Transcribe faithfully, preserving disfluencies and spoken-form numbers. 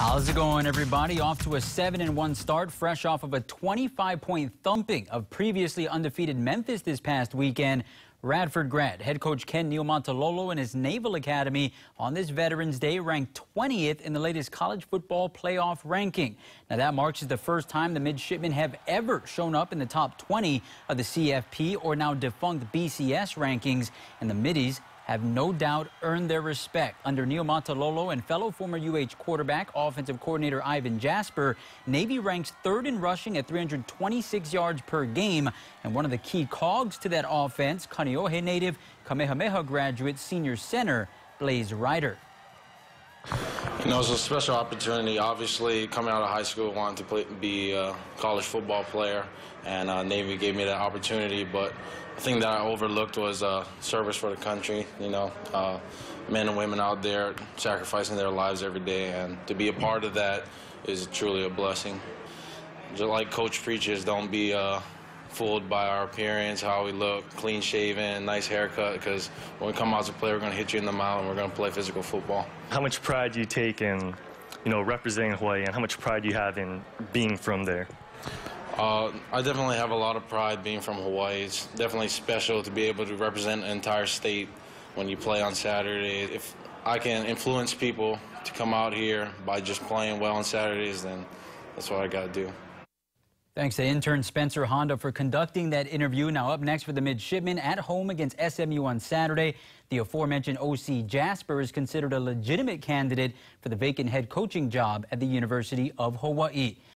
How's it going, everybody? Off to a seven and one start, fresh off of a twenty-five point thumping of previously undefeated Memphis this past weekend. Radford grad head coach Kaneohe and his Naval Academy on this Veterans Day ranked twentieth in the latest college football playoff ranking. Now that marks the first time the Midshipmen have ever shown up in the top twenty of the C F P or now defunct B C S rankings, and the Middies have no doubt earned their respect. Under Neomontalolo and fellow former U H quarterback, offensive coordinator Ivan Jasper, Navy ranks third in rushing at three hundred twenty-six yards per game. And one of the key cogs to that offense, Kaneohe native, Kamehameha graduate, senior center, Blaze Ryder. You know, it's a special opportunity. Obviously, coming out of high school, wanting to play, be a college football player, and uh, Navy gave me that opportunity. But the thing that I overlooked was uh, service for the country. You know, uh, men and women out there sacrificing their lives every day, and to be a part of that is truly a blessing. Just like Coach preaches, don't be uh, fooled by our appearance, how we look, clean shaven, nice haircut, because when we come out to play, we're going to hit you in the mouth and we're going to play physical football. How much pride do you take in, you know, representing Hawaii, and how much pride do you have in being from there? Uh, I definitely have a lot of pride being from Hawaii. It's definitely special to be able to represent an entire state when you play on Saturday. If I can influence people to come out here by just playing well on Saturdays, then that's what I got to do. Thanks to intern Spencer Honda for conducting that interview. Now up next for the Midshipmen at home against S M U on Saturday. The aforementioned O C Jasper is considered a legitimate candidate for the vacant head coaching job at the University of Hawaii.